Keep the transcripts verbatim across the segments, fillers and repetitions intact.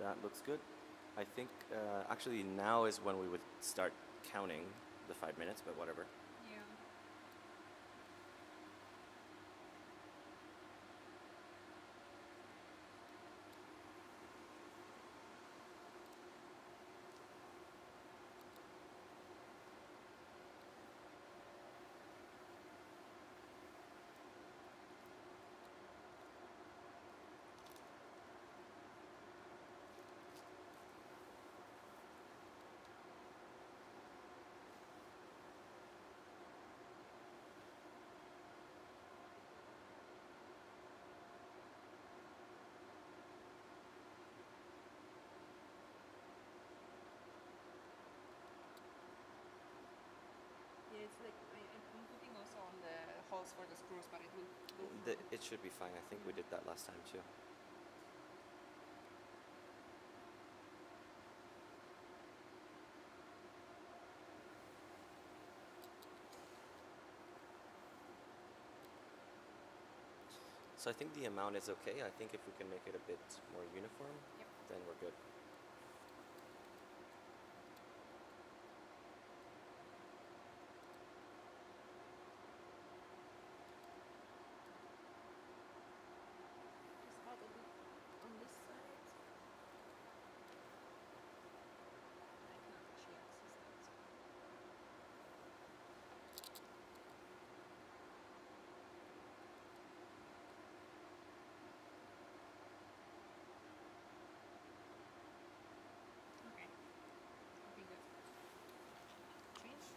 That looks good. I think uh, actually now is when we would start counting the five minutes, but whatever. Yeah. Yeah, it's like I, I'm putting also on the holes for the screws, but it will go through. The, it should be fine. I think we did that last time too. So I think the amount is okay. I think if we can make it a bit more uniform, Yep. then we're good. Just add a bit on this side. I cannot actually access that. Okay. Okay, good. Change.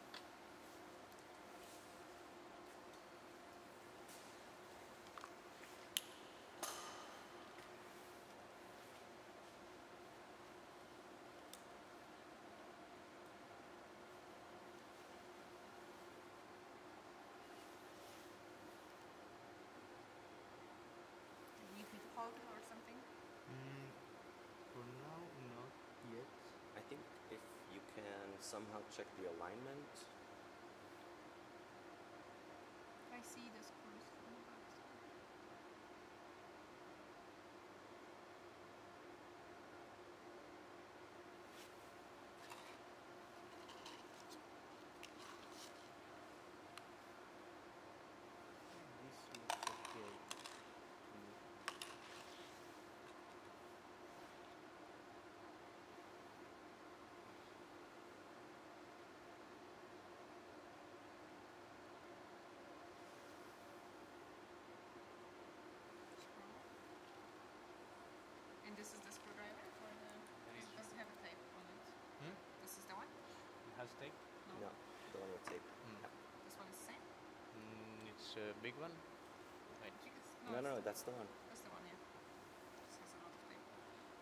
Do you need me to hold or something? Mm, for now, not yet. I think if you can somehow check the alignment. I see the screws from the back. This looks okay. Mm. Screw. And this is the screwdriver for the. There This is- doesn't have a tape on it. Hmm? This is the one? It has tape? No, the one with tape. Mm. Yeah. This one is the same? Mm, it's a big one. Right. I think it's, No, no, no, it's- that's the one. That's the one, yeah. This has a lot of tape.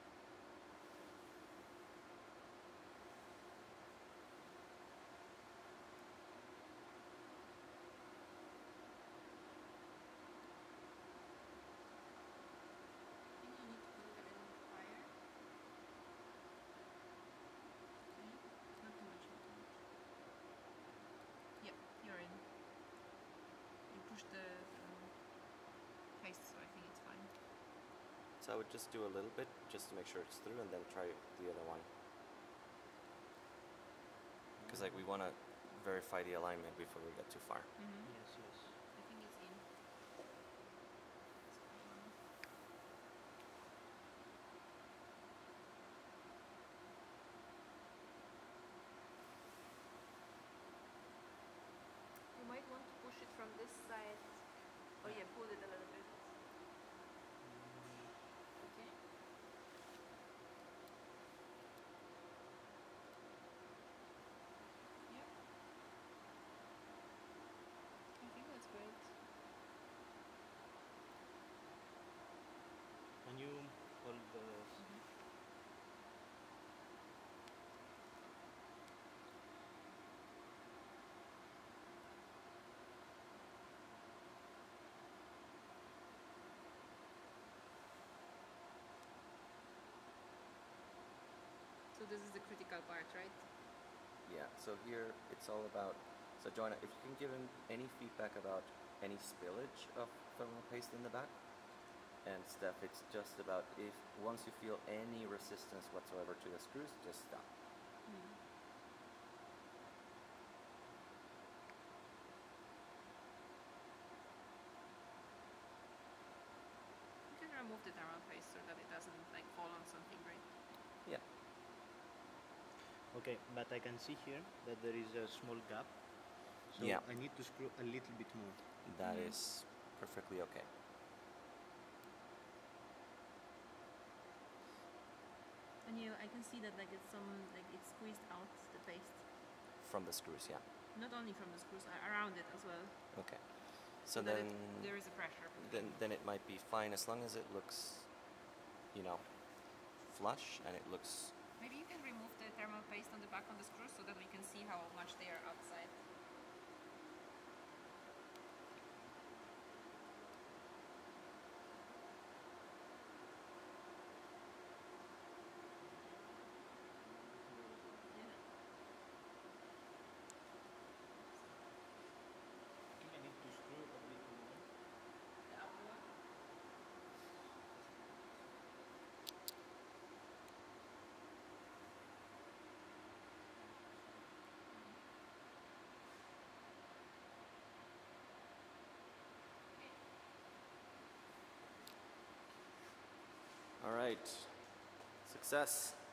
I think you need to put it a little higher. Okay. Not too much, not too much. Yep, you're in. You push the um, paste, so I think it's fine. So I would just do a little bit just to make sure it's through and then try the other one. Because like we want to verify the alignment before we get too far. Mm-hmm. Yes, yes. I think it's in. It's fine. You might want to push it from this side. Oh yeah, pull it a little bit. Okay. Yeah. I think that's great. Can you hold the... So this is the critical part, right? Yeah, so here it's all about, so Joanna, if you can give him any feedback about any spillage of thermal paste in the back, And Steph, it's just about if once you feel any resistance whatsoever to the screws, just stop. Mm. You can remove the thermal paste so that it doesn't like fall on something, right? Yeah. Okay, but I can see here that there is a small gap. So Yeah. I need to screw a little bit more. That Mhm. is perfectly okay. And you, I can see that like it's some like it's squeezed out the paste, From the screws, yeah. not only from the screws, a- around it as well. Okay. So that then, it, there is a pressure. then, then it might be fine as long as it looks, you know, flush and it looks. Maybe you can remove the thermal paste on the back on the screws so that we can see how much they are outside. Yeah. I think I need to screw a bit more. The upper one. All right. Success.